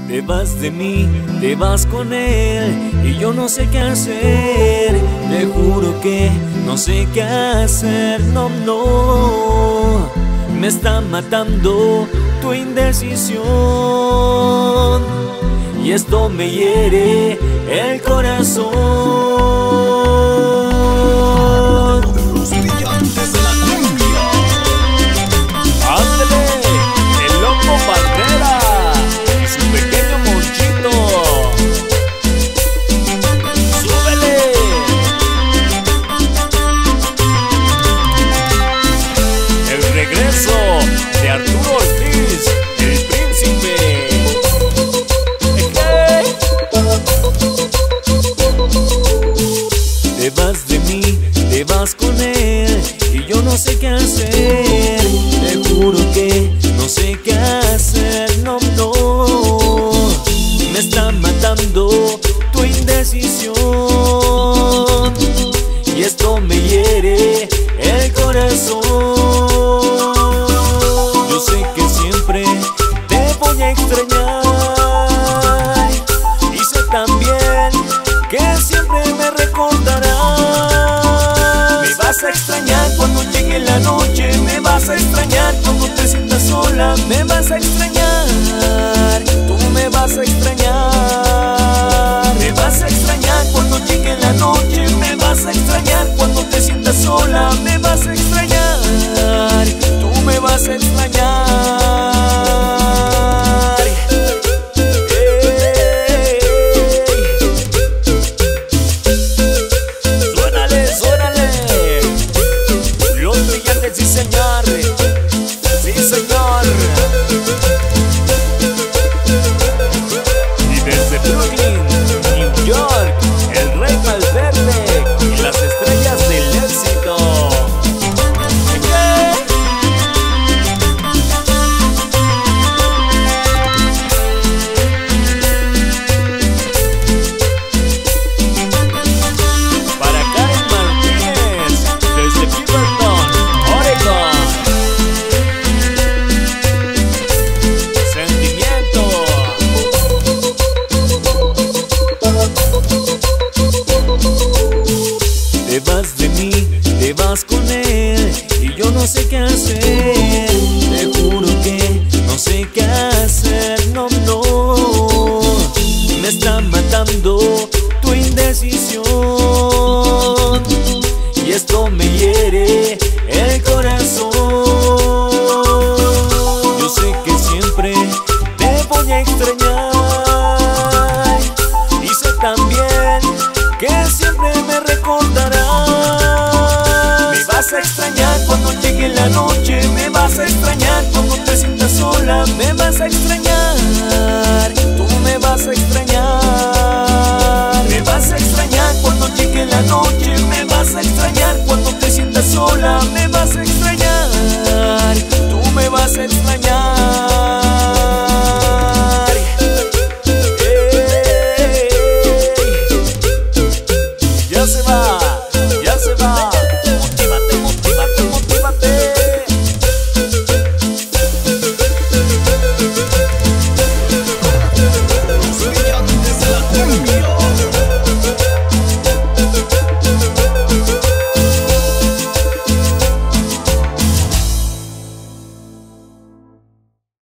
Te vas de mí, te vas con él y yo no sé qué hacer. Te juro que no sé qué hacer, no, no. Me está matando tu indecisión y esto me hiere el corazón. Los brillantes de la cumbia. Ándale, el loco Pantera y su pequeño Monchito. ¡Súbele! El regreso de Arturo Ortiz, el príncipe. Te vas de mí, te vas con él y yo no sé qué hacer. Te juro que no sé qué hacer, no, no. Me está matando tu indecisión y esto me hiere el corazón. Yo sé que siempre te voy a extrañar y sé también que siempre me recordarás. Me vas a extrañar cuando llegue la noche, me vas a extrañar cuando te sientas sola, me vas a extrañar, tú me vas a extrañar. Me vas a extrañar cuando llegue la noche, me vas a extrañar cuando te sientas sola, me vas a extrañar, tú me vas a extrañar. Sí, señor. Sí, señor. Y desde Brooklyn, New York, el Rey Valverde y las estrellas del éxito. Para Karen Martínez, desde Beaverton, Oregon. Sentimiento. Te vas de mí, te vas con él y yo no sé qué hacer. Te juro que no sé qué hacer, no, no. Me está matando tu indecisión y esto me hiere el corazón. Yo sé que siempre te voy a extrañar y sé también que siempre me recordarás. Me vas a extrañar cuando llegue la noche, me vas a extrañar cuando te sientas sola, me vas a extrañar, tú me vas a extrañar. Me vas a extrañar cuando llegue la noche, me vas a extrañar cuando te sientas sola, me vas a extrañar.